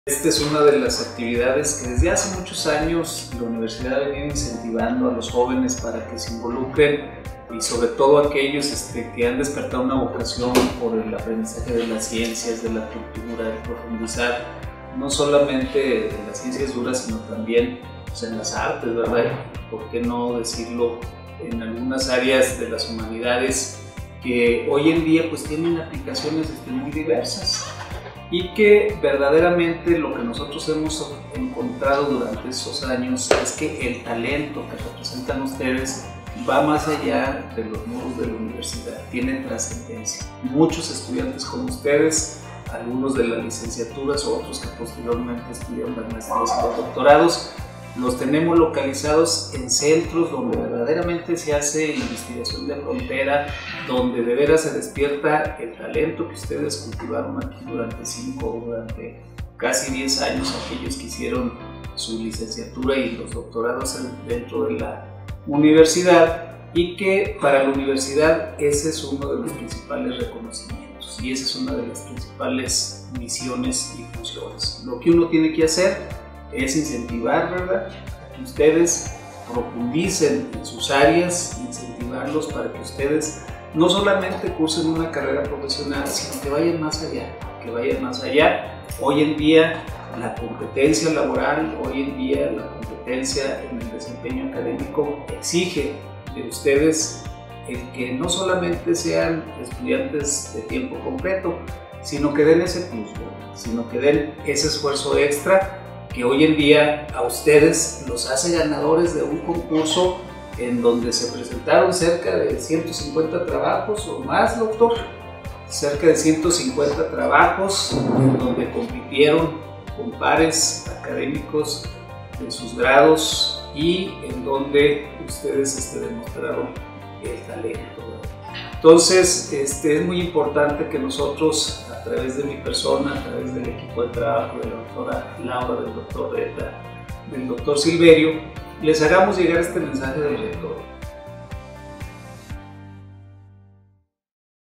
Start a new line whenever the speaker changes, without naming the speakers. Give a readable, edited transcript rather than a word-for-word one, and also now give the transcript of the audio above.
Esta es una de las actividades que desde hace muchos años la universidad ha venido incentivando a los jóvenes para que se involucren, y sobre todo aquellos que han despertado una vocación por el aprendizaje de las ciencias, de la cultura, de profundizar no solamente en las ciencias duras, sino también en las artes, ¿verdad? ¿Por qué no decirlo? En algunas áreas de las humanidades que hoy en día pues tienen aplicaciones muy diversas, y que verdaderamente lo que nosotros hemos encontrado durante esos años es que el talento que representan ustedes va más allá de los muros de la universidad, tiene trascendencia. Muchos estudiantes como ustedes, algunos de las licenciaturas, otros que posteriormente estudiaron las maestrías y los doctorados, los tenemos localizados en centros donde verdaderamente se hace investigación de frontera, donde de veras se despierta el talento que ustedes cultivaron aquí durante 5 o durante casi 10 años, aquellos que hicieron su licenciatura y los doctorados dentro de la universidad, y que para la universidad ese es uno de los principales reconocimientos y esa es una de las principales misiones y funciones. Lo que uno tiene que hacer es incentivar, ¿verdad?, que ustedes profundicen en sus áreas, incentivarlos para que ustedes no solamente cursen una carrera profesional, sino que vayan más allá, Hoy en día la competencia laboral, hoy en día la competencia en el desempeño académico exige de ustedes el que no solamente sean estudiantes de tiempo completo, sino que den ese plus, sino que den ese esfuerzo extra que hoy en día a ustedes los hace ganadores de un concurso en donde se presentaron cerca de 150 trabajos o más, doctor, cerca de 150 trabajos en donde compitieron con pares académicos de sus grados y en donde ustedes demostraron el talento. Entonces, es muy importante que nosotros, a través de mi persona, a través del equipo de trabajo de la doctora Laura, del doctor Reta, del doctor Silverio, les hagamos llegar este mensaje del rector.